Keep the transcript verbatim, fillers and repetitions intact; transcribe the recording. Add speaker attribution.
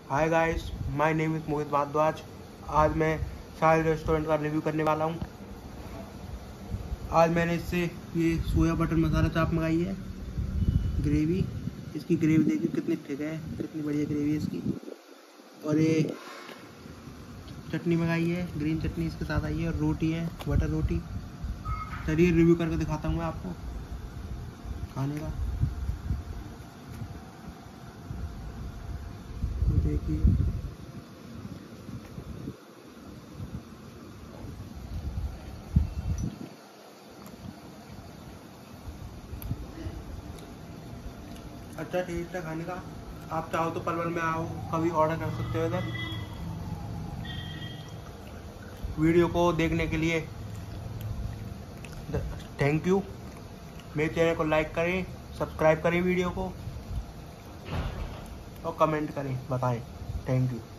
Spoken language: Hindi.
Speaker 1: Hi guys, my name is Mohit Bhardwaj. आज मैं साहिल रेस्टोरेंट का रिव्यू करने वाला हूँ। आज मैंने इससे ये सोया बटर मसाला चाप मंगाई है। ग्रेवी, इसकी ग्रेवी देखिए कितनी थिक है, कितनी बढ़िया ग्रेवी है इसकी। और ये चटनी मंगाई है, ग्रीन चटनी इसके साथ आई है, और रोटी है, बटर रोटी। चलिए रिव्यू करके दिखाता हूँ मैं आपको खाने का। तो देखिए, अच्छा टेस्ट है खाने का। आप चाहो तो पलवल में आओ, कभी ऑर्डर कर सकते हो इधर। वीडियो को देखने के लिए थैंक यू। मेरे चैनल को लाइक करें, सब्सक्राइब करें वीडियो को, और कमेंट करें, बताएं। Thank you.